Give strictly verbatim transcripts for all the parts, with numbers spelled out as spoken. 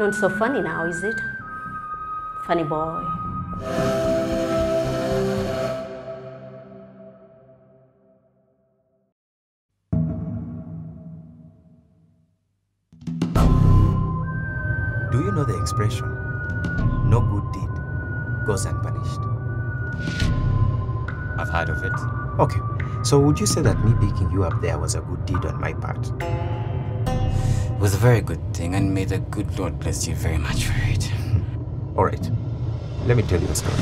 Not so funny now, is it? Funny boy. Do you know the expression, no good deed goes unpunished? I've heard of it. Okay, so would you say that me picking you up there was a good deed on my part? It was a very good thing, and may the good Lord bless you very much for it. Alright, let me tell you a story.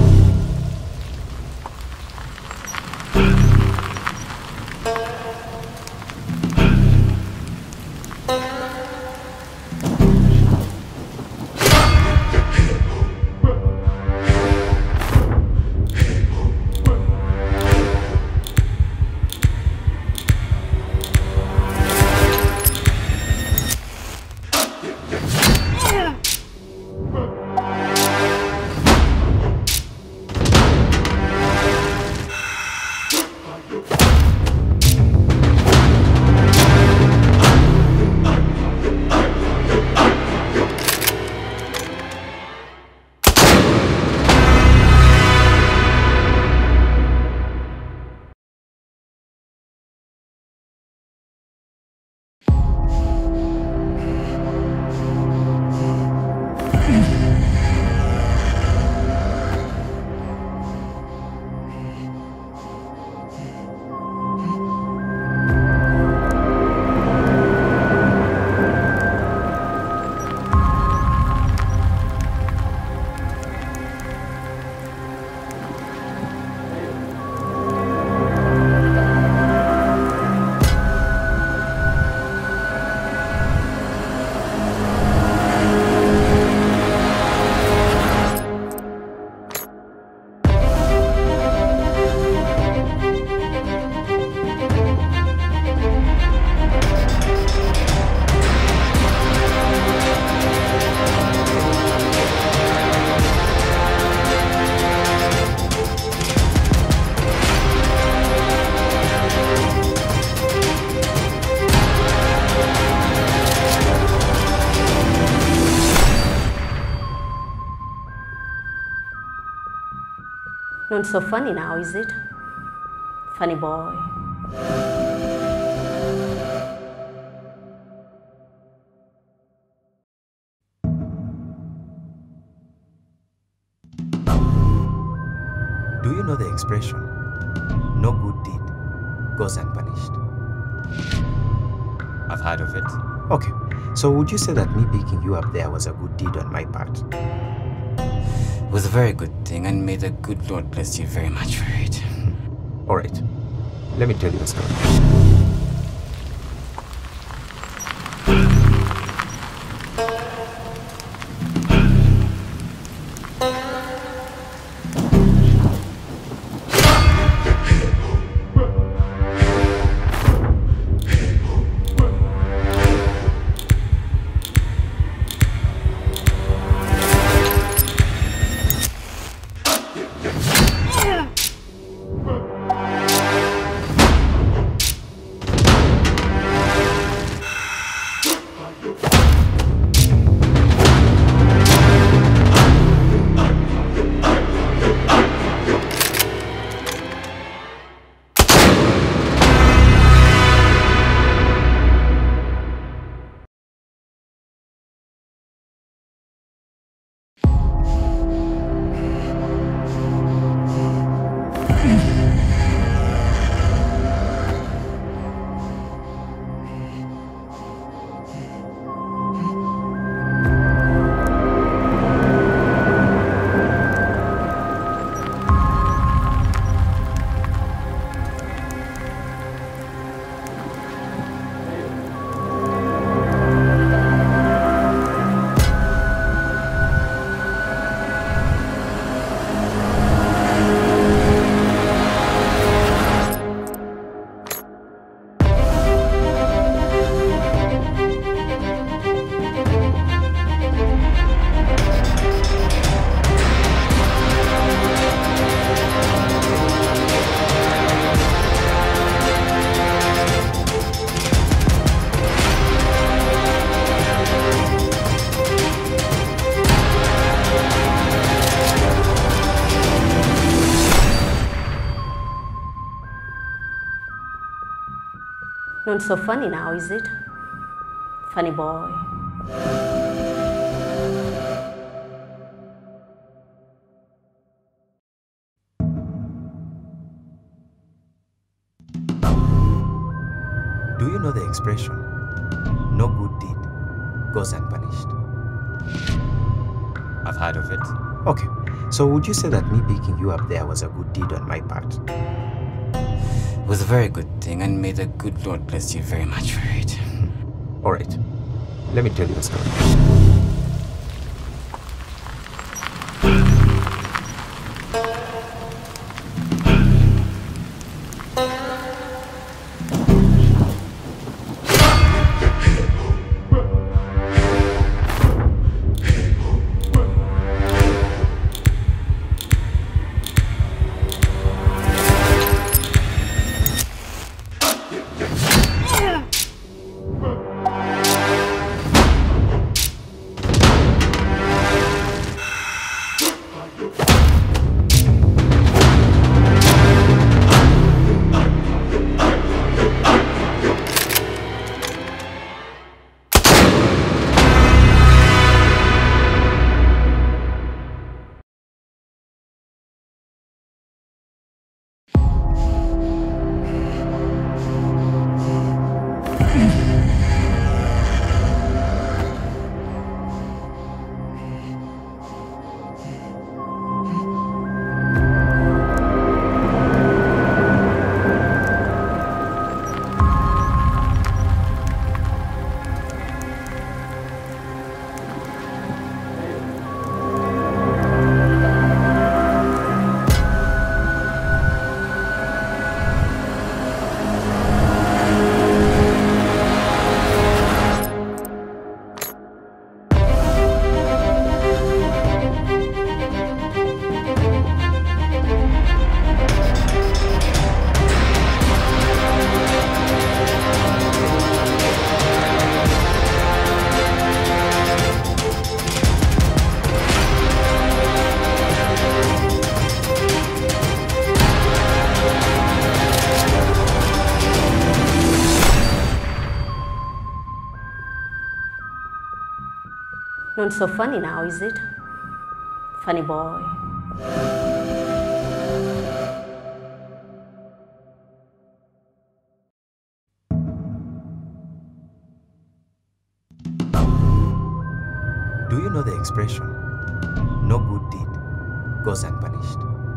Not so funny now, is it? Funny boy. Do you know the expression, no good deed goes unpunished? I've heard of it. Okay, so would you say that me picking you up there was a good deed on my part? It was a very good thing, and may the good Lord bless you very much for it. Alright, let me tell you a story. Not so funny now, is it? Funny boy. Do you know the expression, no good deed goes unpunished? I've heard of it. Okay, so would you say that me picking you up there was a good deed on my part? It was a very good thing, and may the good Lord bless you very much for it. Alright, let me tell you a story. Not so funny now, is it? Funny boy. Do you know the expression, no good deed goes unpunished?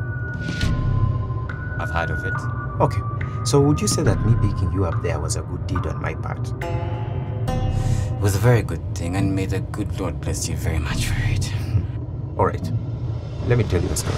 I've heard of it. Okay, so would you say that me picking you up there was a good deed on my part? It was a very good thing, and may the good Lord bless you very much for it. Alright, let me tell you a story.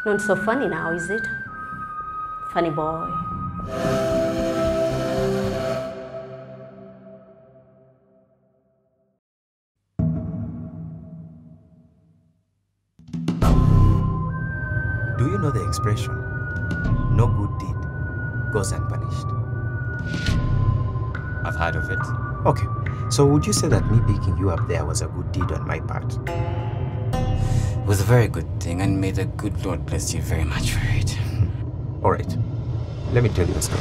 Not so funny now, is it? Funny boy. Do you know the expression, no good deed goes unpunished? I've heard of it. Okay, so would you say that me picking you up there was a good deed on my part? It was a very good thing, and may the good Lord bless you very much for it. Alright, let me tell you a story.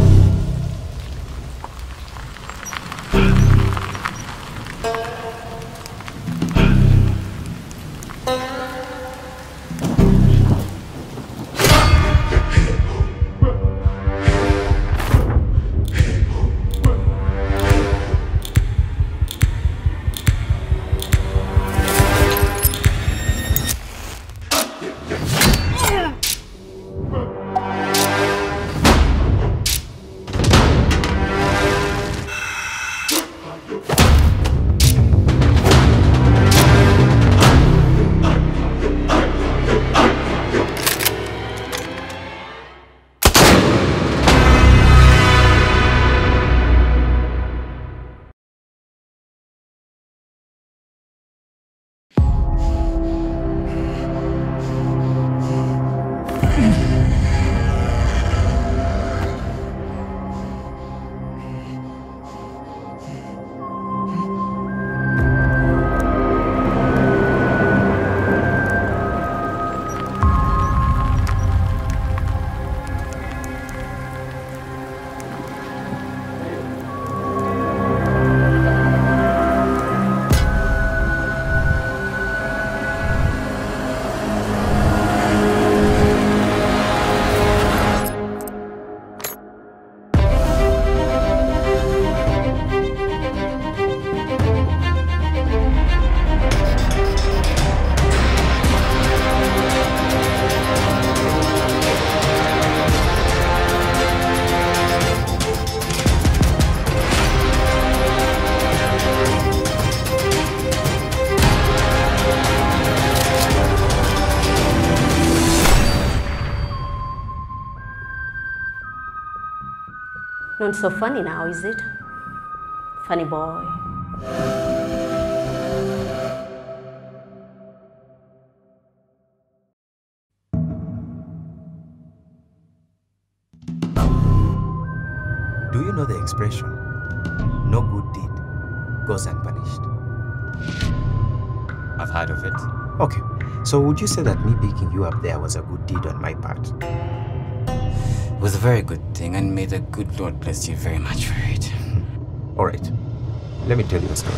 Not so funny now, is it? Funny boy. Do you know the expression, no good deed goes unpunished? I've heard of it. Okay, so would you say that me picking you up there was a good deed on my part? It was a very good thing, and may the good Lord bless you very much for it. Alright, let me tell you a story.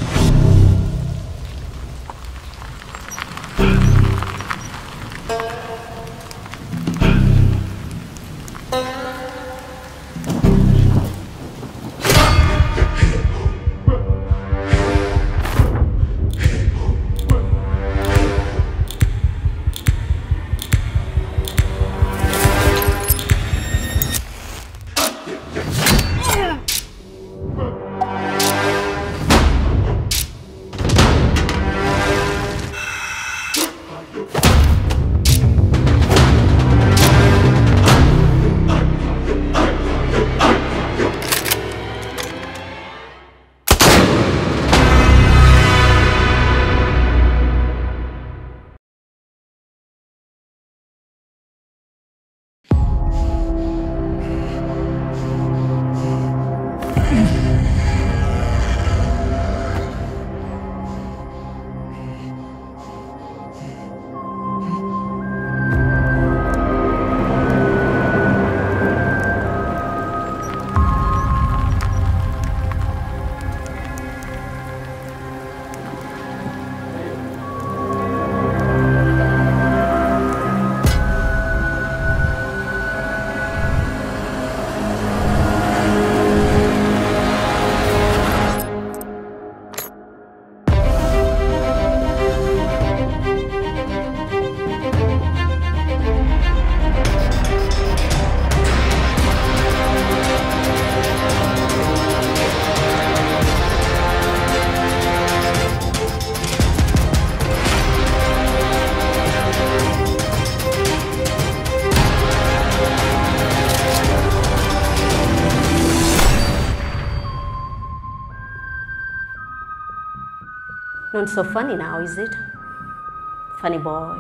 Not so funny now, is it? Funny boy.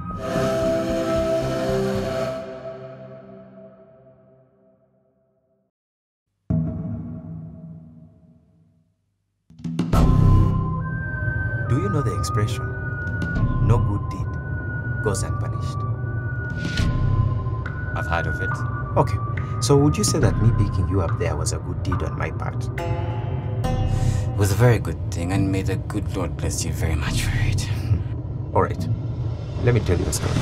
Do you know the expression, no good deed goes unpunished? I've heard of it. Okay, so would you say that me picking you up there was a good deed on my part? It was a very good thing, and may the good Lord bless you very much for it. Alright, let me tell you a story.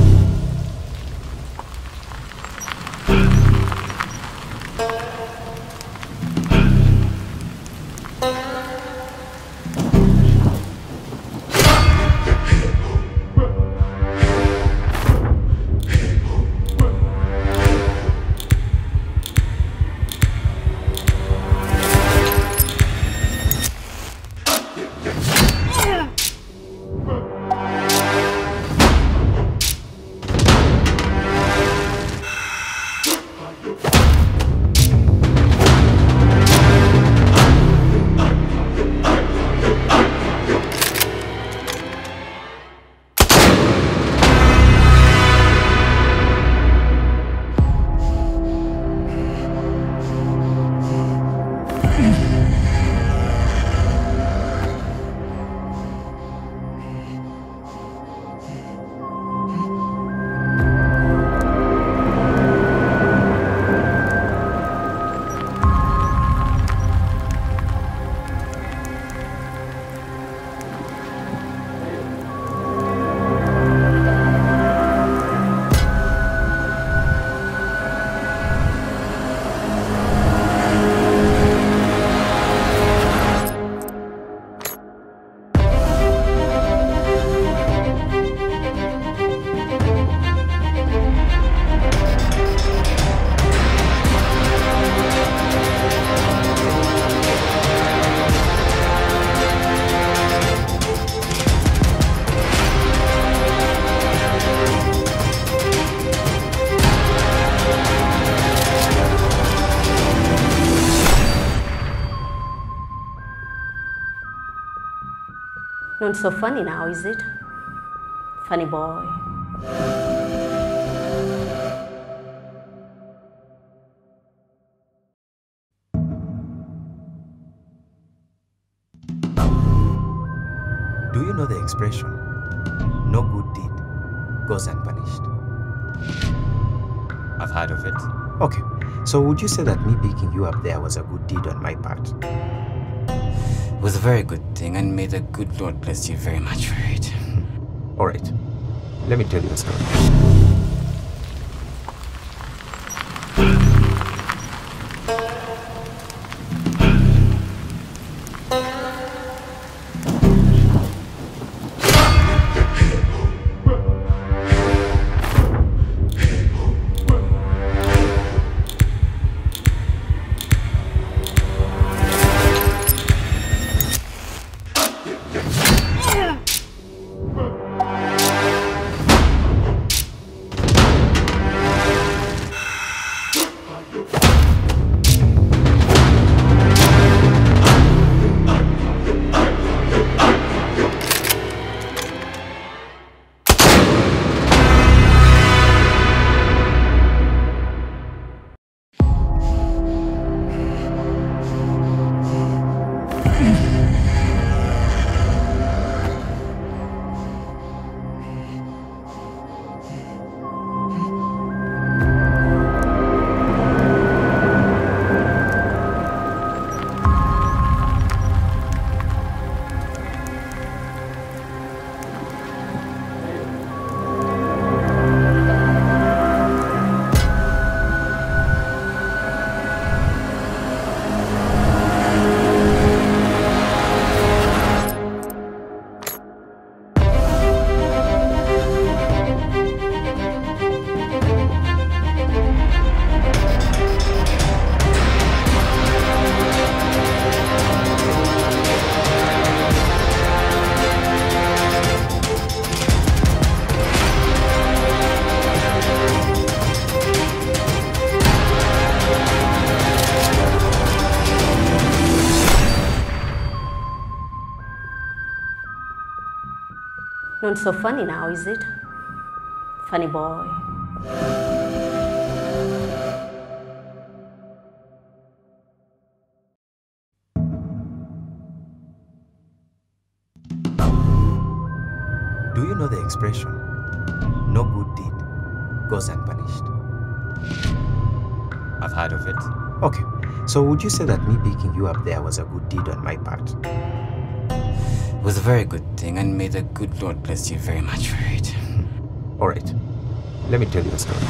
Not so funny now, is it? Funny boy. Do you know the expression, no good deed goes unpunished? I've heard of it. Okay, so would you say that me picking you up there was a good deed on my part? It was a very good thing, and may the good Lord bless you very much for it. Alright, let me tell you a story. Not so funny now, is it? Funny boy. Do you know the expression, no good deed goes unpunished? I've heard of it. Okay, so would you say that me picking you up there was a good deed on my part? It was a very good thing, and may the good Lord bless you very much for it. Alright, let me tell you a story.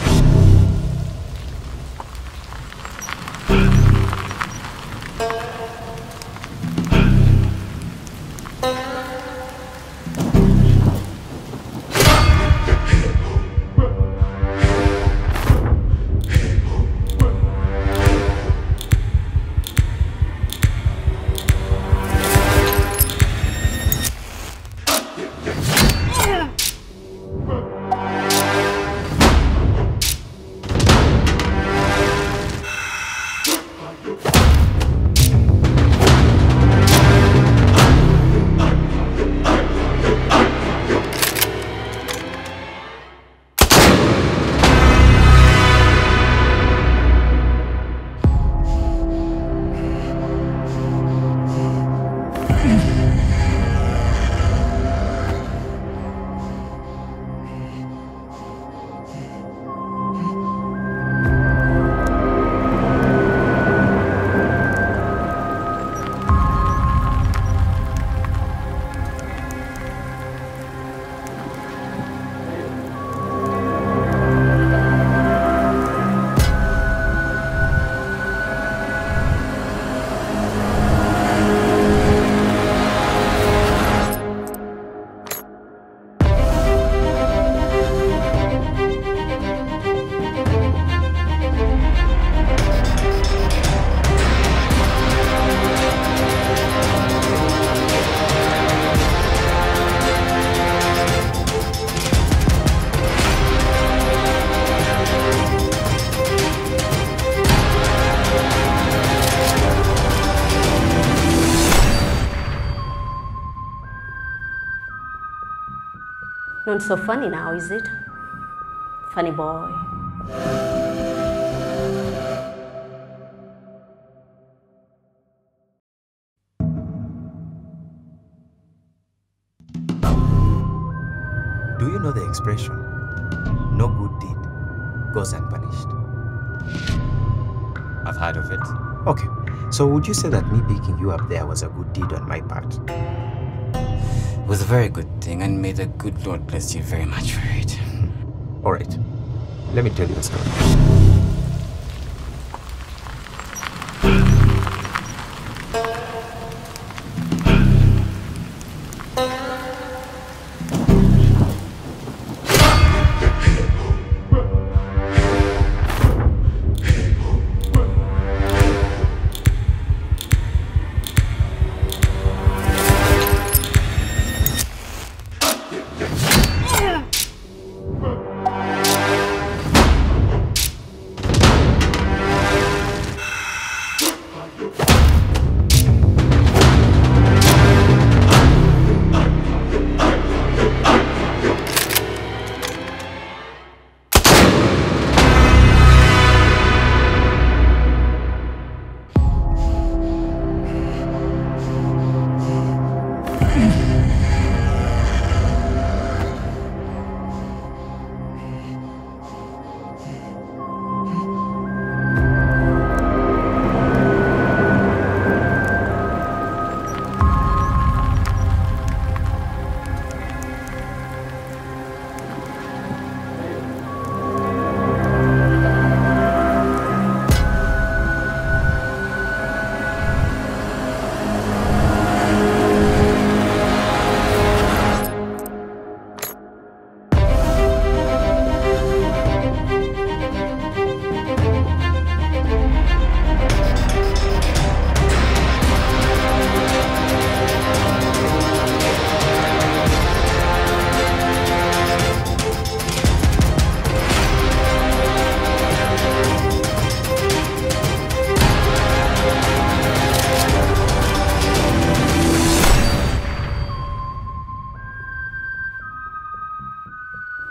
Not so funny now, is it? Funny boy. Do you know the expression, no good deed goes unpunished? I've heard of it. Okay, so would you say that me picking you up there was a good deed on my part? It was a very good thing, and may the good Lord bless you very much for it. Alright, let me tell you a story.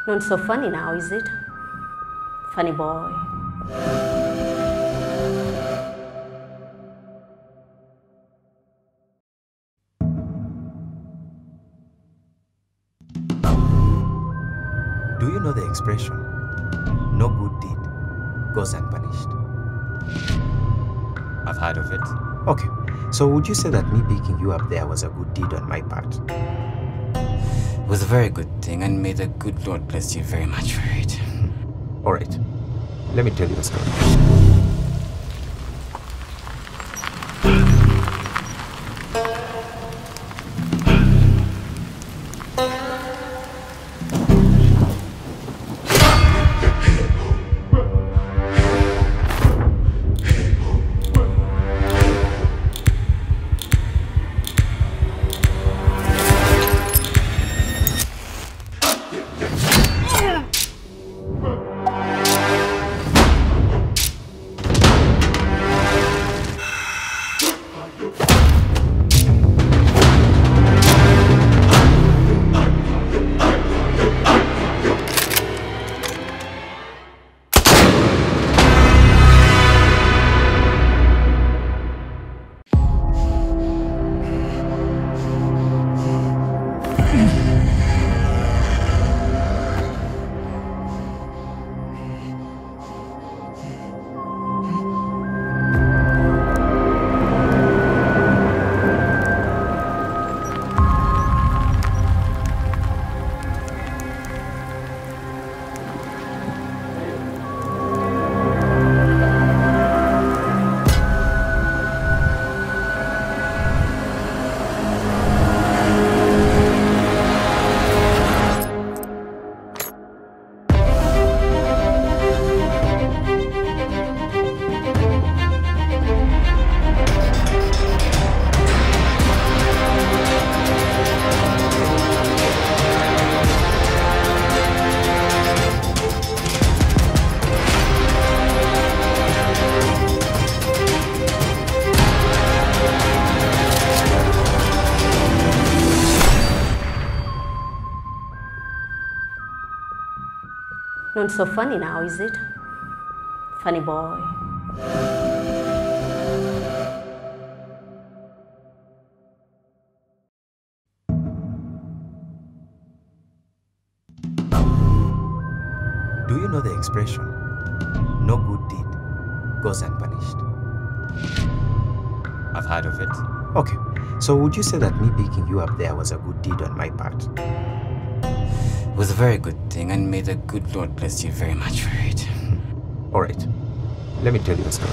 Not so funny now, is it? Funny boy. Do you know the expression, no good deed goes unpunished? I've heard of it. Okay, so would you say that me picking you up there was a good deed on my part? It was a very good thing, and may the good Lord bless you very much for it. Alright, let me tell you a story. Not so funny now, is it? Funny boy. Do you know the expression, no good deed goes unpunished? I've heard of it. Okay, so would you say that me picking you up there was a good deed on my part? It was a very good thing, and may the good Lord bless you very much for it. Alright, let me tell you a story.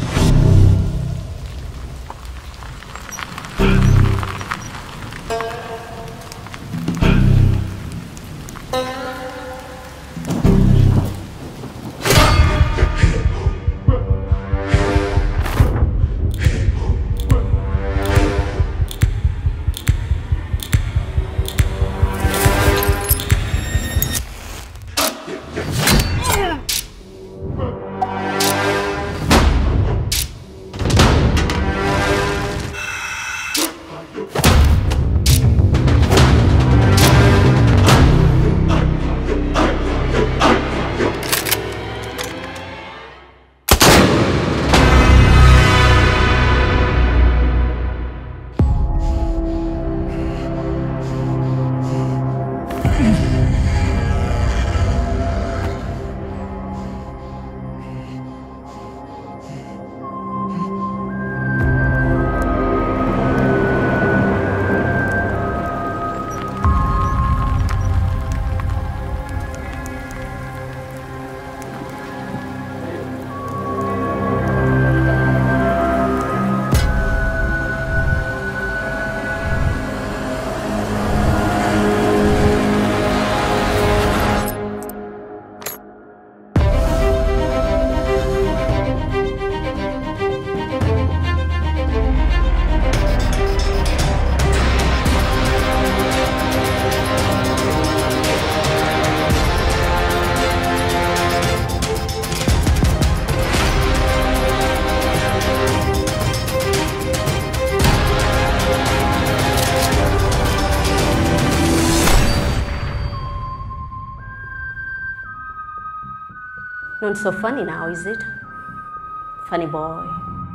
Not so funny now, is it? Funny boy.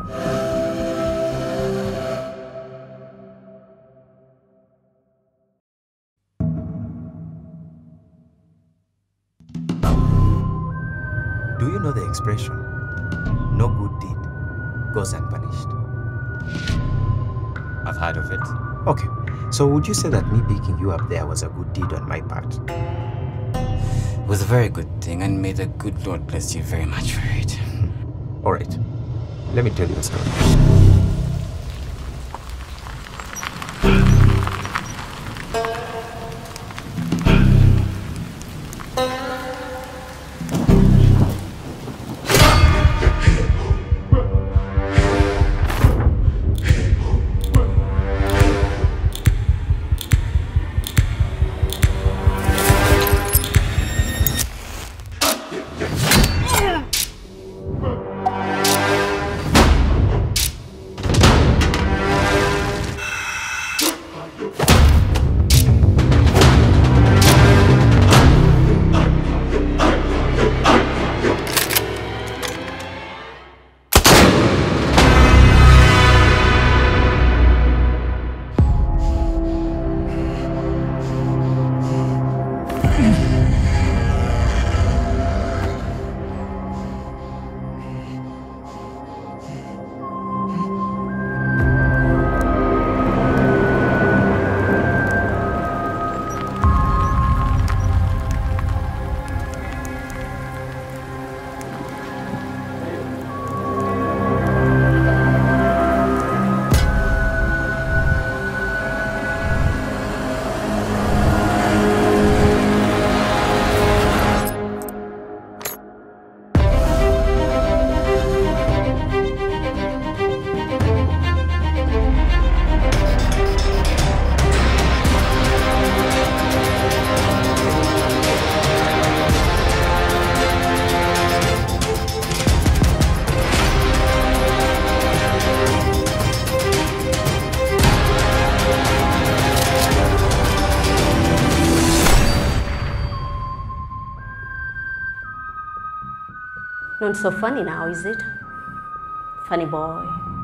Do you know the expression, no good deed goes unpunished? I've heard of it. Okay, so would you say that me picking you up there was a good deed on my part? It was a very good thing, and may the good Lord bless you very much for it. Alright, let me tell you a story. Not so funny now, is it? Funny boy.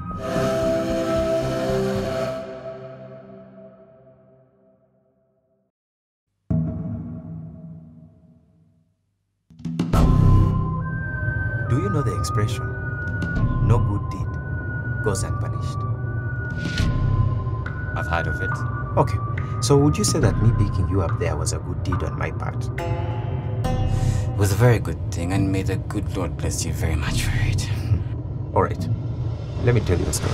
Do you know the expression, no good deed goes unpunished? I've heard of it. Okay, so would you say that me picking you up there was a good deed on my part? It was a very good thing, and may the good Lord bless you very much for it. Alright, let me tell you a story.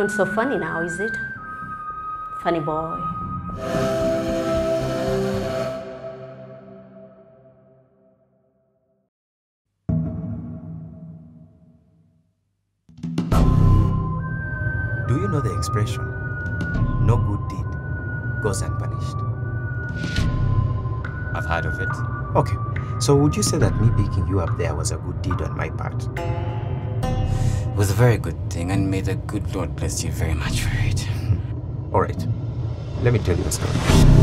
Not so funny now, is it? Funny boy. Do you know the expression, no good deed goes unpunished? I've heard of it. Okay, so would you say that me picking you up there was a good deed on my part? It was a very good thing, and may the good Lord bless you very much for it. Alright, let me tell you a story.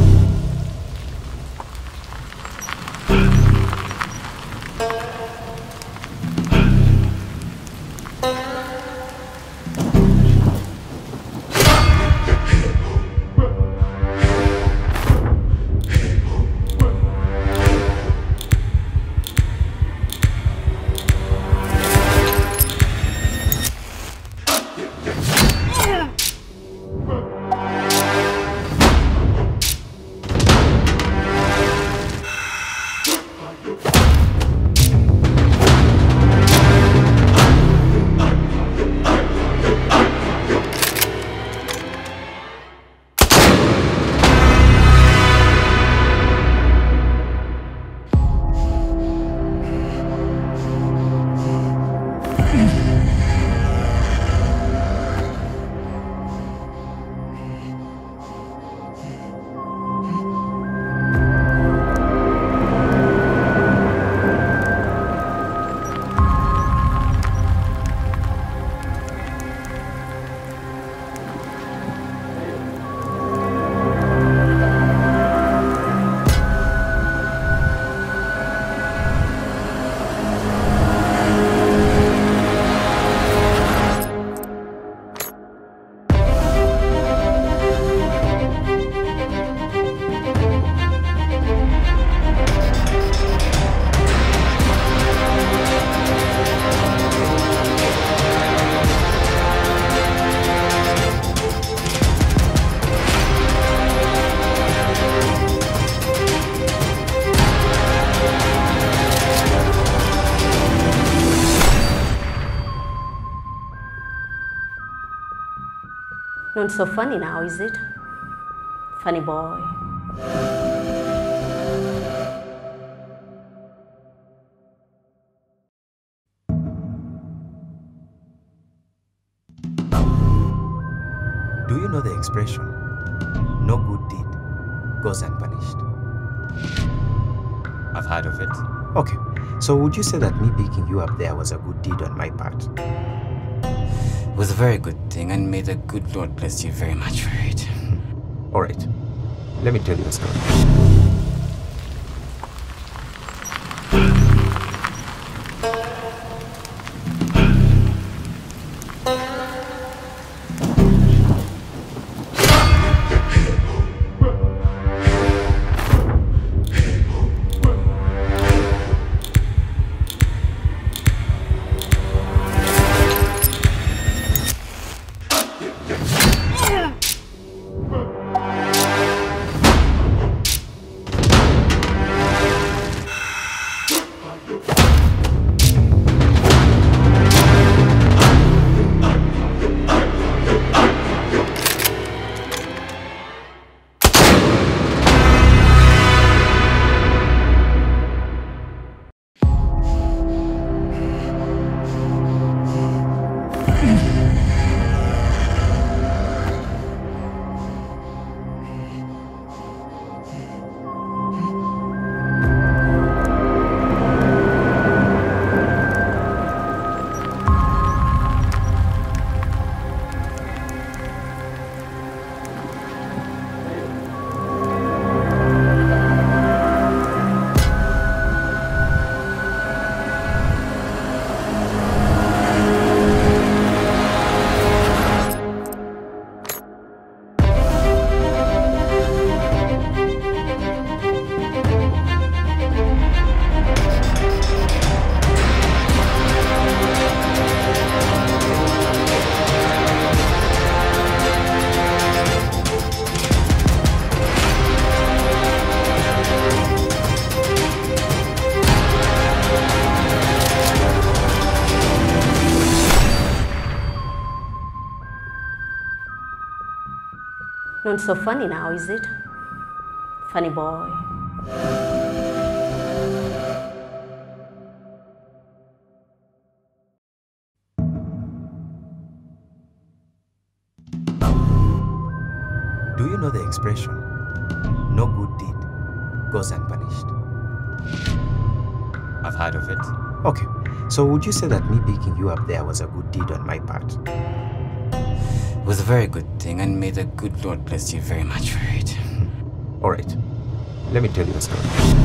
Not so funny now, is it? Funny boy. Do you know the expression, no good deed goes unpunished? I've heard of it. Okay, so would you say that me picking you up there was a good deed on my part? It was a very good thing, and may the good Lord bless you very much for it. Alright, let me tell you a story. Not so funny now, is it? Funny boy. Do you know the expression, no good deed goes unpunished? I've heard of it. Okay, so would you say that me picking you up there was a good deed on my part? It was a very good thing, and may the good Lord bless you very much for it. Alright, let me tell you a story.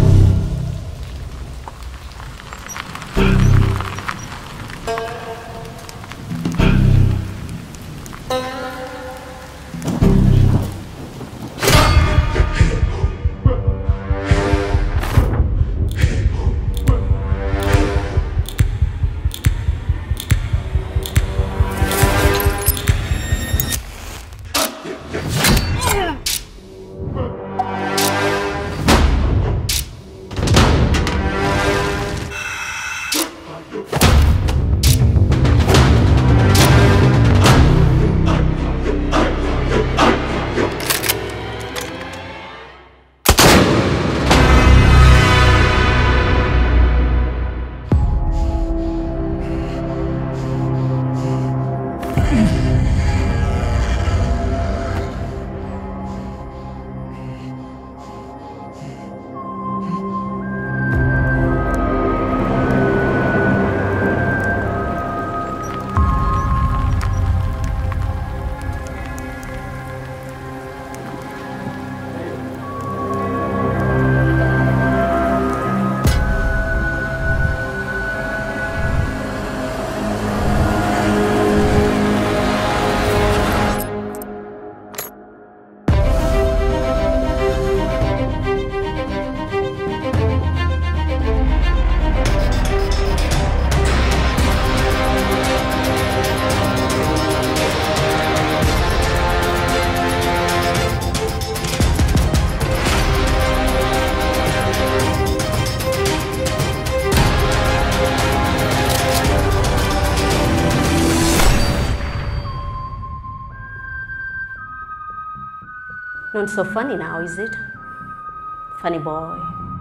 Not so funny now, is it? Funny boy.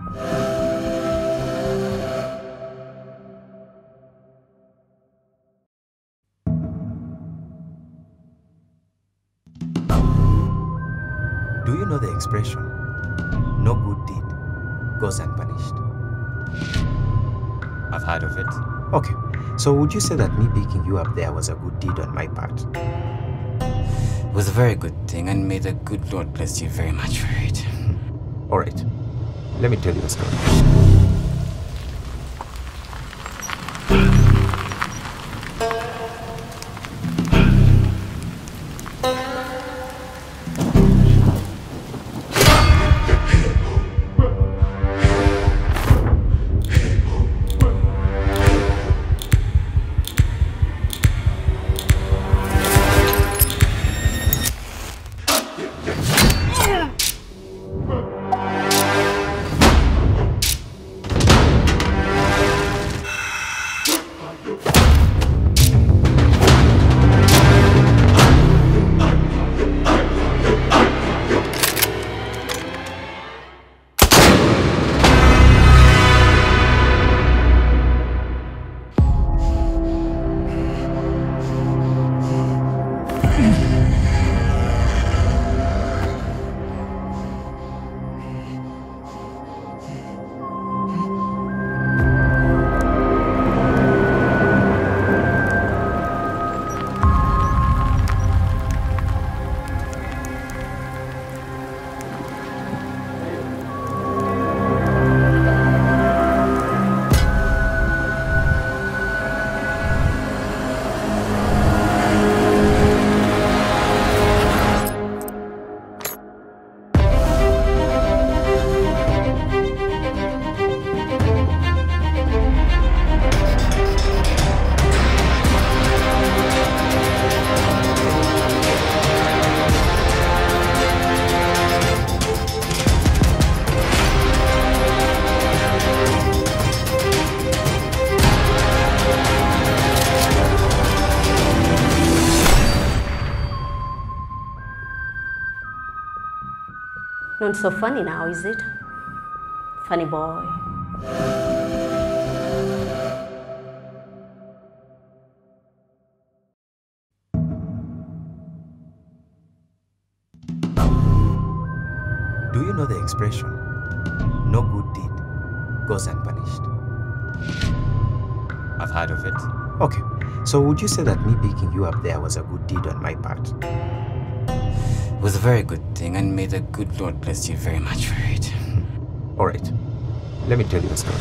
Do you know the expression, no good deed goes unpunished? I've heard of it. Okay, so would you say that me picking you up there was a good deed on my part? It was a very good thing, and may the good Lord bless you very much for it. Alright, let me tell you a story. Not so funny now, is it? Funny boy. Do you know the expression, no good deed goes unpunished? I've heard of it. Okay, so would you say that me picking you up there was a good deed on my part? It was a very good thing, and may the good Lord bless you very much for it. All right, let me tell you a story.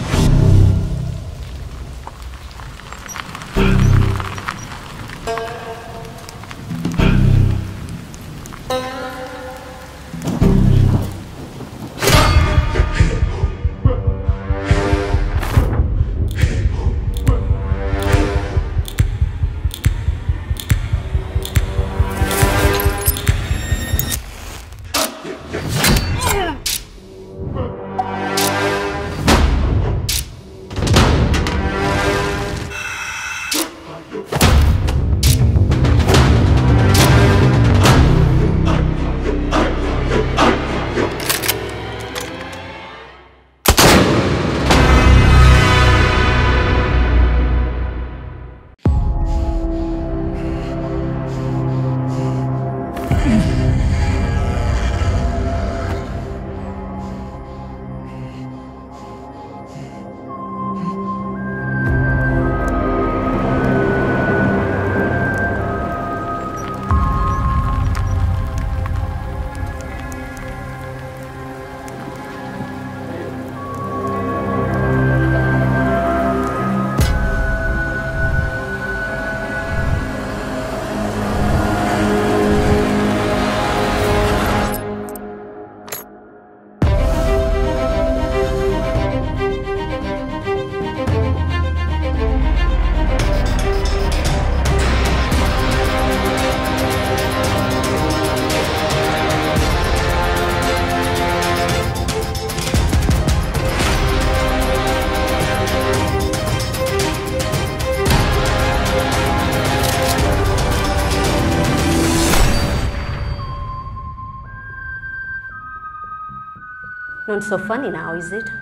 Not so funny now, is it?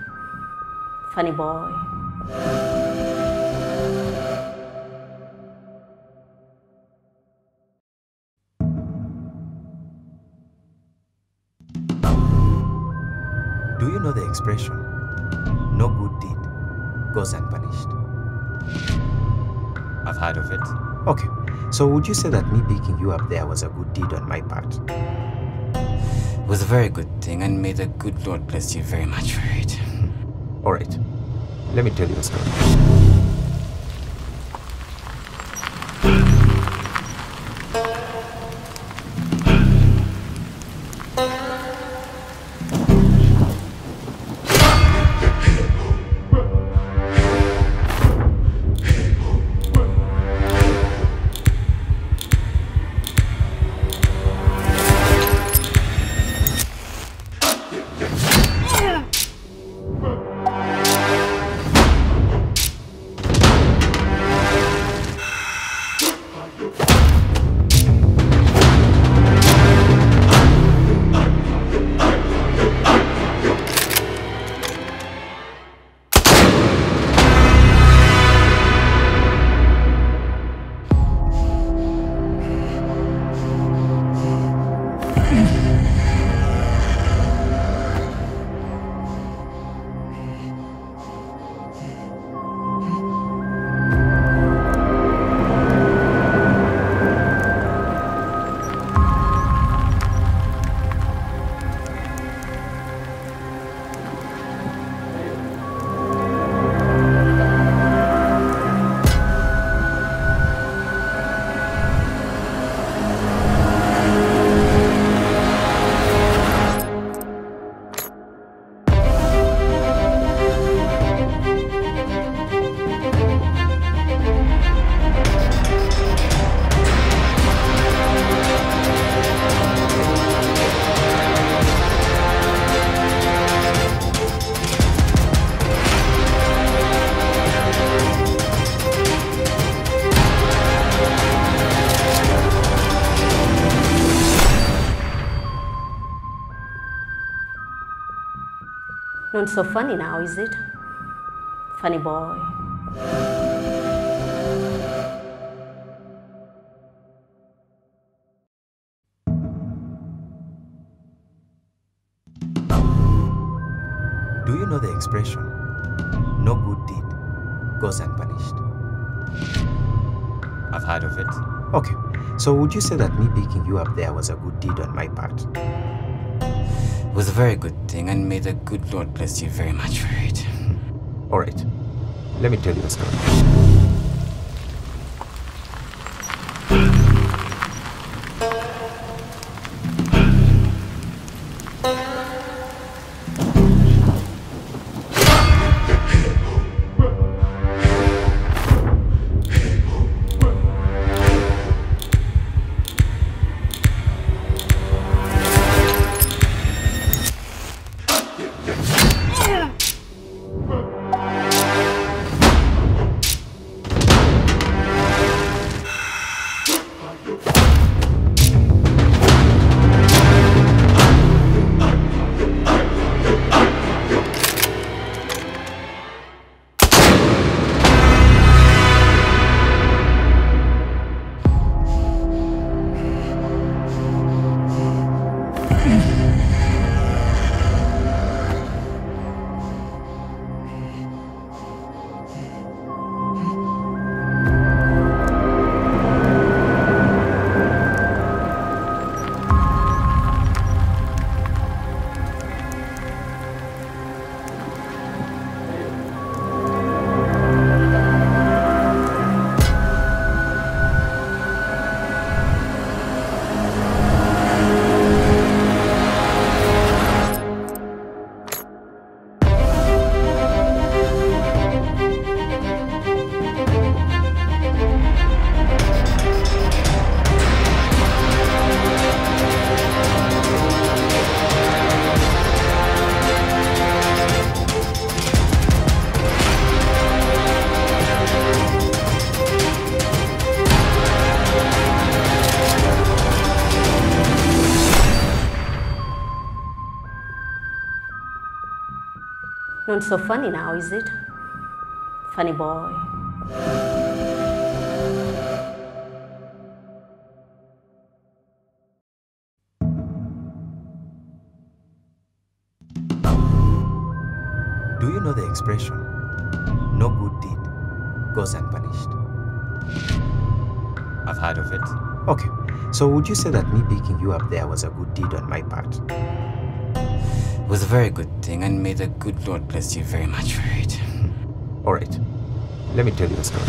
Funny boy. Do you know the expression, no good deed goes unpunished? I've heard of it. Okay, so would you say that me picking you up there was a good deed on my part? It was a very good thing, and may the good Lord bless you very much for it. All right, let me tell you a story. Not so funny now, is it? Funny boy. Do you know the expression, no good deed goes unpunished? I've heard of it. Okay, so would you say that me picking you up there was a good deed on my part? It was a very good thing, and may the good Lord bless you very much for it. Alright, let me tell you a story. Not so funny now, is it? Funny boy. Do you know the expression, no good deed goes unpunished? I've heard of it. Okay, so would you say that me picking you up there was a good deed on my part? It was a very good thing, and may the good Lord bless you very much for it. Alright, let me tell you a story.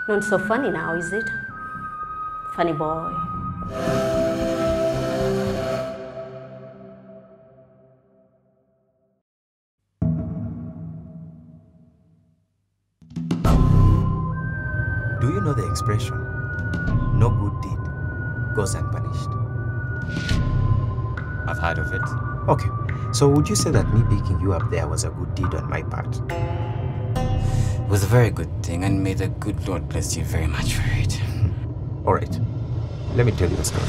Not so funny now, is it? Funny boy. Do you know the expression, no good deed goes unpunished? I've heard of it. Okay, so would you say that me picking you up there was a good deed on my part? It was a very good thing, and may the good Lord bless you very much for it. Alright, let me tell you a story.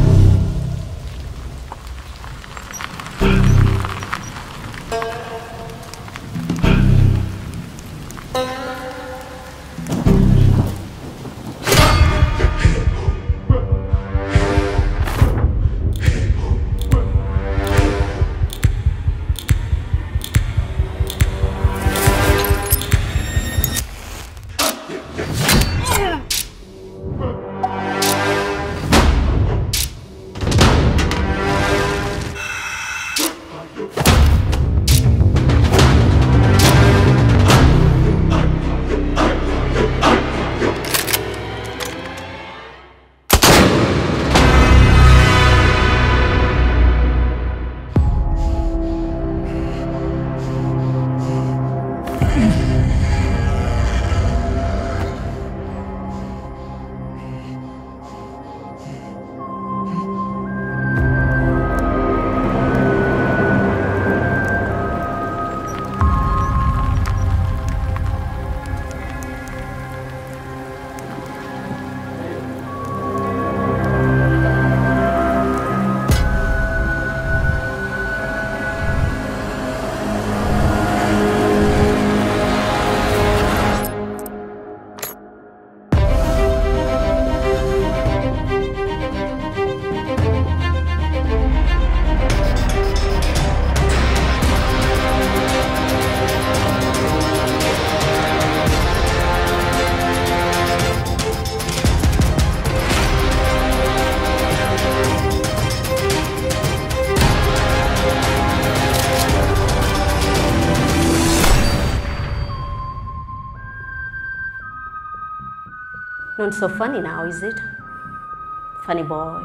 Not so funny now, is it? Funny boy.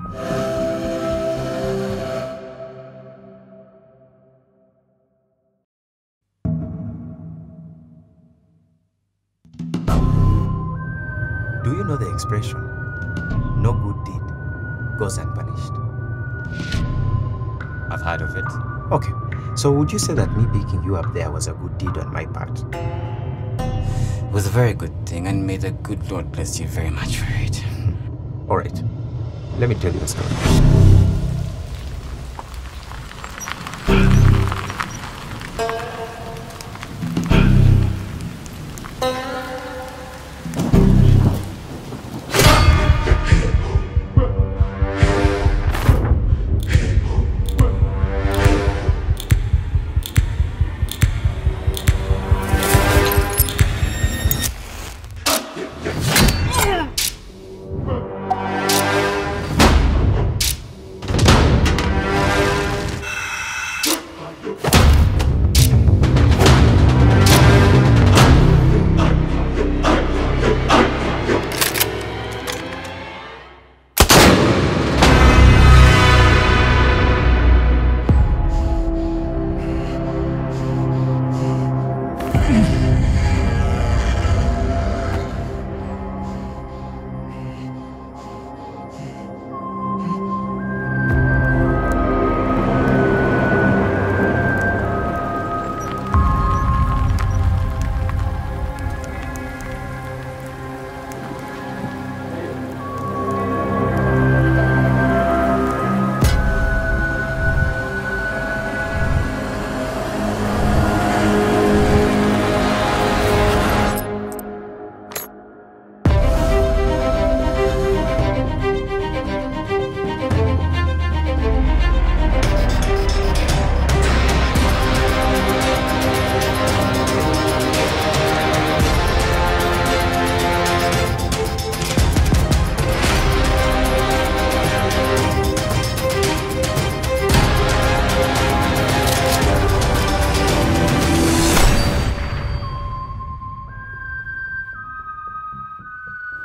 Do you know the expression, no good deed goes unpunished? I've heard of it. Okay, so would you say that me picking you up there was a good deed on my part? It was a very good thing, and may the good Lord bless you very much for it. Alright, let me tell you a story.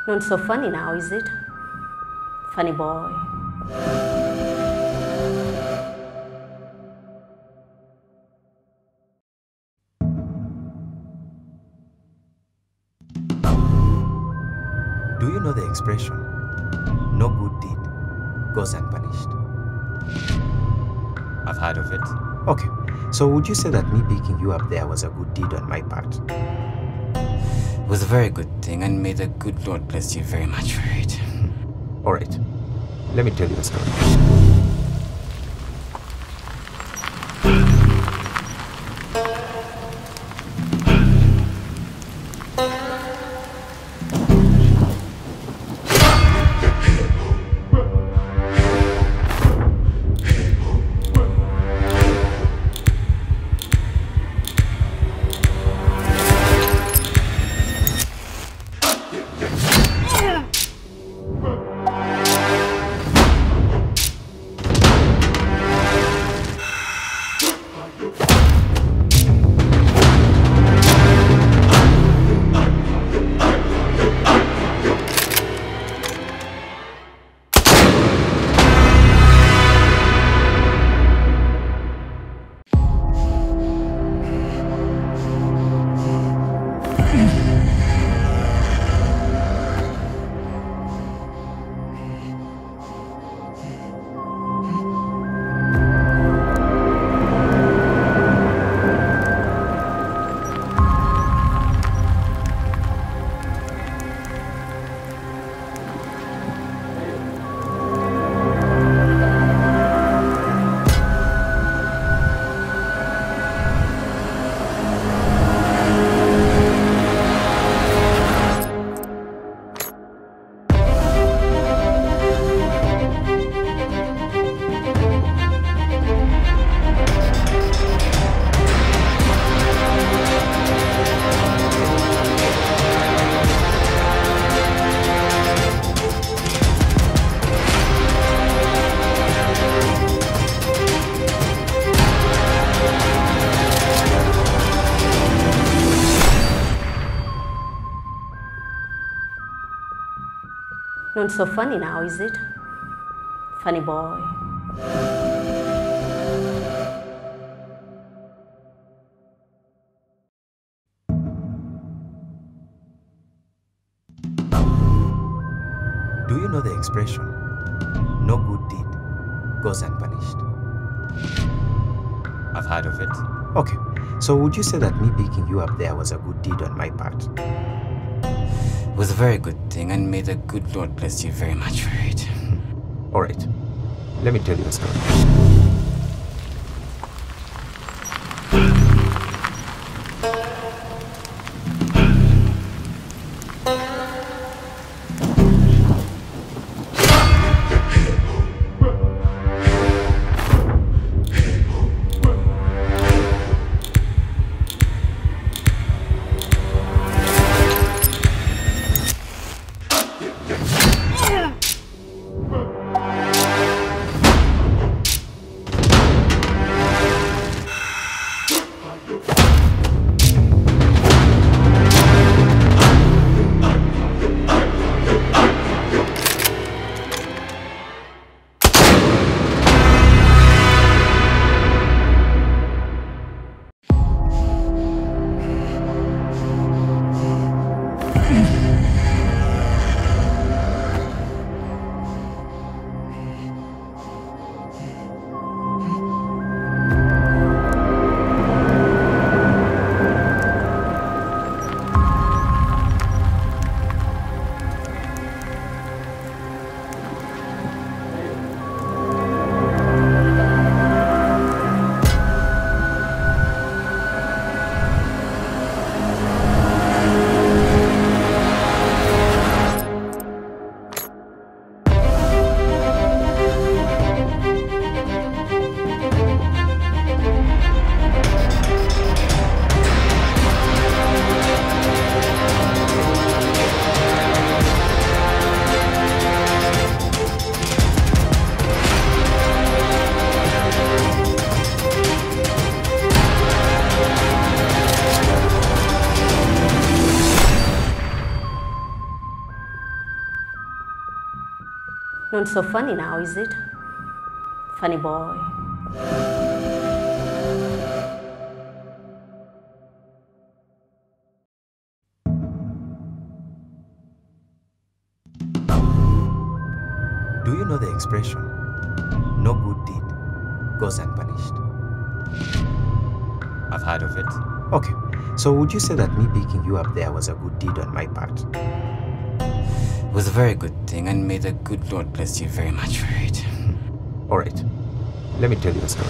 Not so funny now, is it? Funny boy. Do you know the expression, no good deed goes unpunished? I've heard of it. Okay, so would you say that me picking you up there was a good deed on my part? It was a very good thing, and may the good Lord bless you very much for it. Alright, let me tell you a story. Not so funny now, is it? Funny boy. Do you know the expression, no good deed goes unpunished? I've heard of it. Okay, so would you say that me picking you up there was a good deed on my part? It was a very good thing, and may the good Lord bless you very much for it. Alright, let me tell you a story. Not so funny now, is it? Funny boy. Do you know the expression, no good deed goes unpunished? I've heard of it. Okay, so would you say that me picking you up there was a good deed on my part? It was a very good thing, and may the good Lord bless you very much for it. All right, let me tell you a story.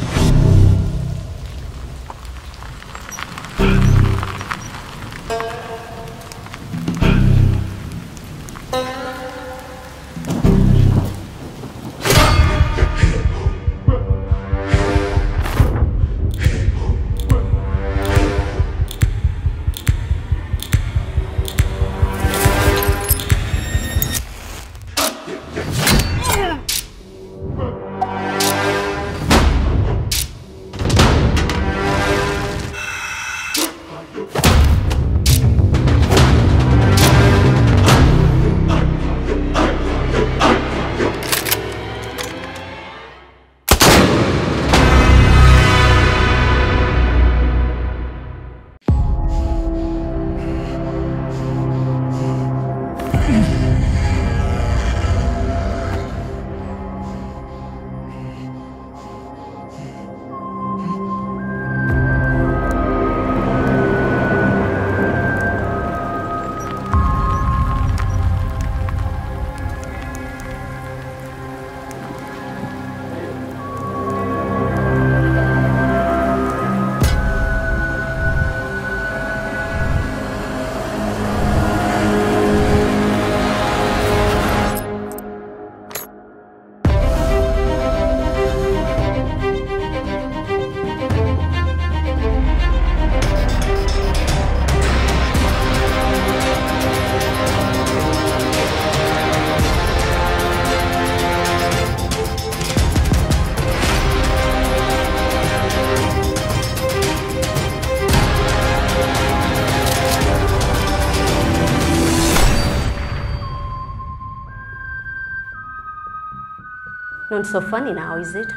Not so funny now, is it?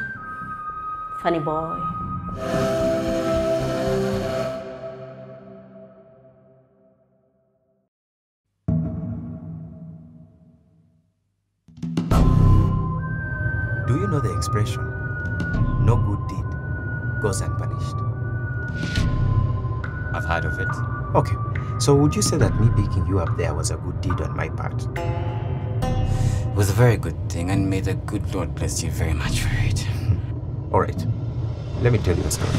Funny boy. Do you know the expression, no good deed goes unpunished? I've heard of it. Okay, so would you say that me picking you up there was a good deed on my part? It was a very good thing, and may the good Lord bless you very much for it. All right, let me tell you a story.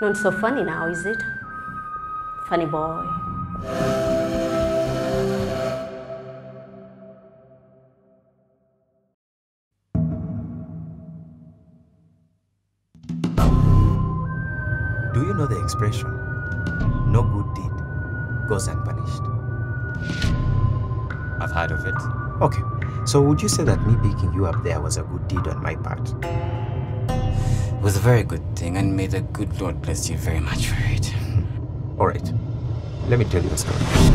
Not so funny now, is it? Funny boy. Do you know the expression, no good deed goes unpunished? I've heard of it. Okay, so would you say that me picking you up there was a good deed on my part? It was a very good thing, and may the good Lord bless you very much for it. Alright, let me tell you a story.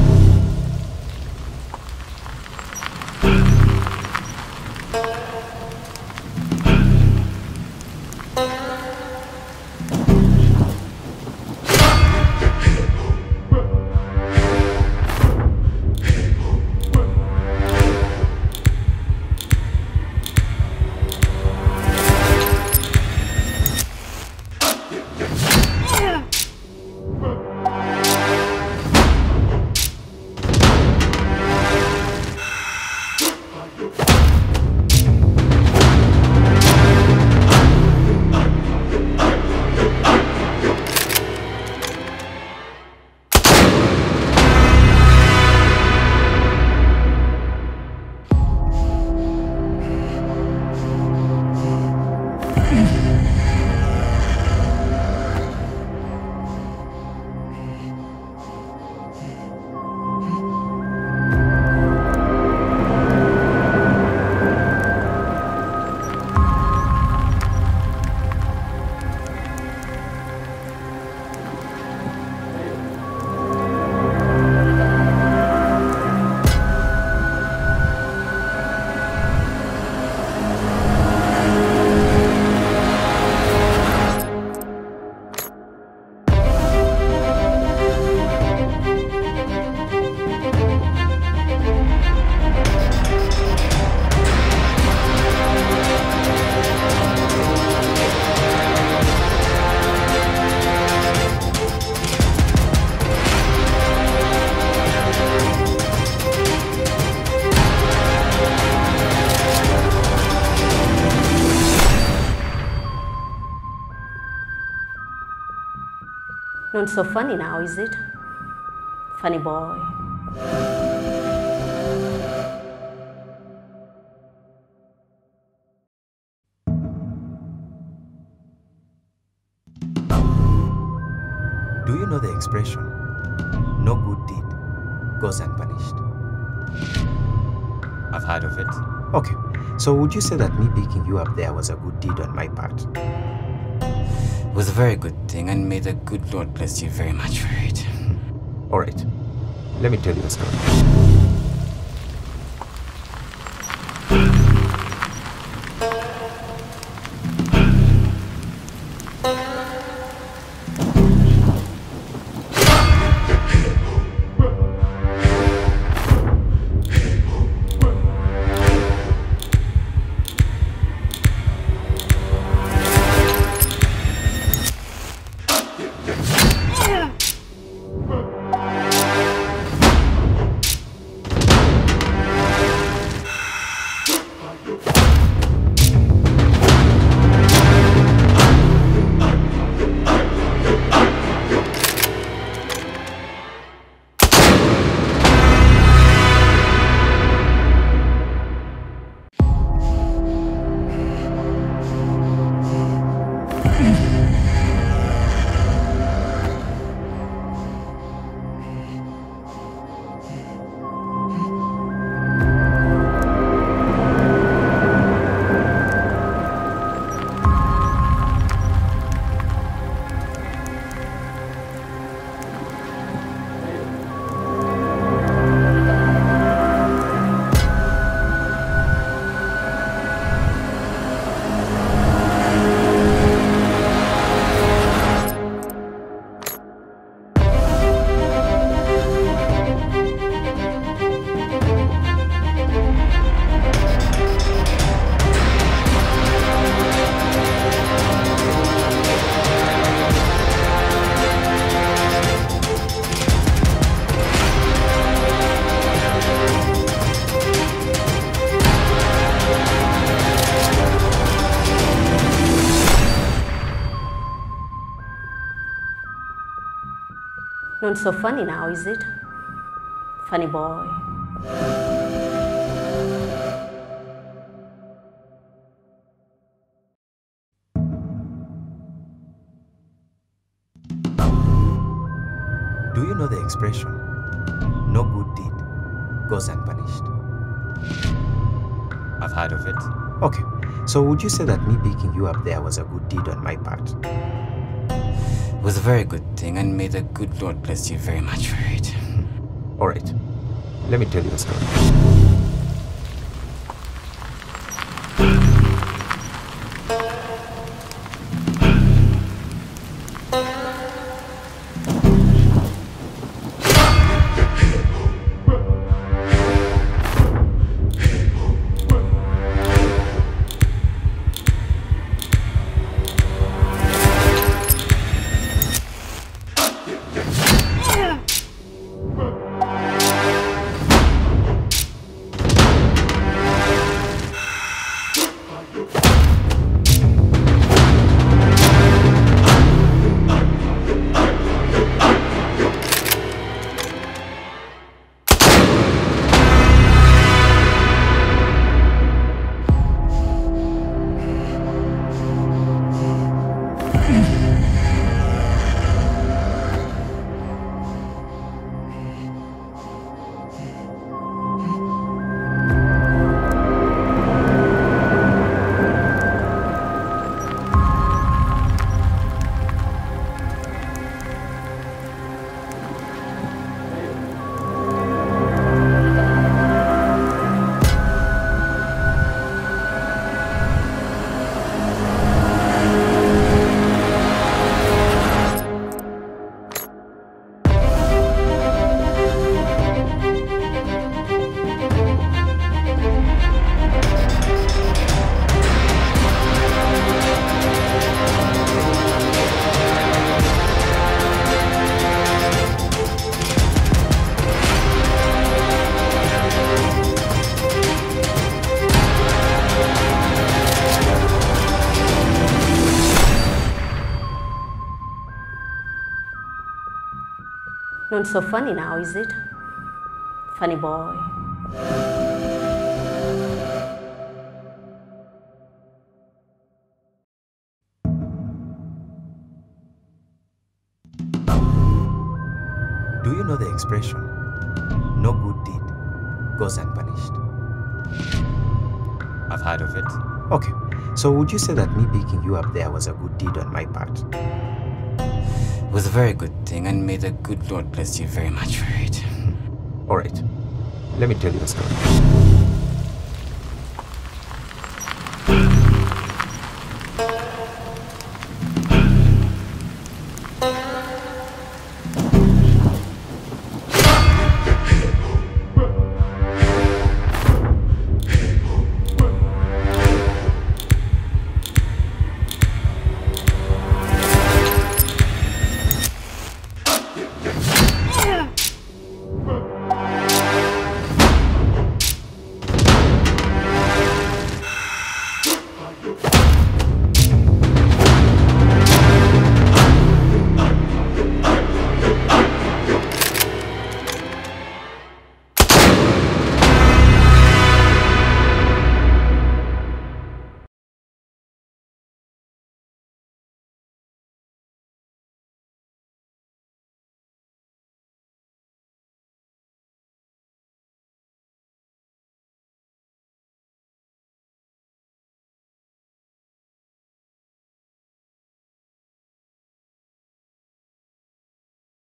Not so funny now, is it? Funny boy. Do you know the expression, no good deed goes unpunished? I've heard of it. Okay, so would you say that me picking you up there was a good deed on my part? It was a very good thing, and may the good Lord bless you very much for it. Alright, let me tell you a story. Not so funny now, is it? Funny boy. Do you know the expression, no good deed goes unpunished? I've heard of it. Okay, so would you say that me picking you up there was a good deed on my part? It was a very good thing, and may the good Lord bless you very much for it. Alright, let me tell you a story. Not so funny now, is it? Funny boy. Do you know the expression, no good deed goes unpunished? I've heard of it. Okay, so would you say that me picking you up there was a good deed on my part? It was a very good thing, and may the good Lord bless you very much for it. Alright, let me tell you a story.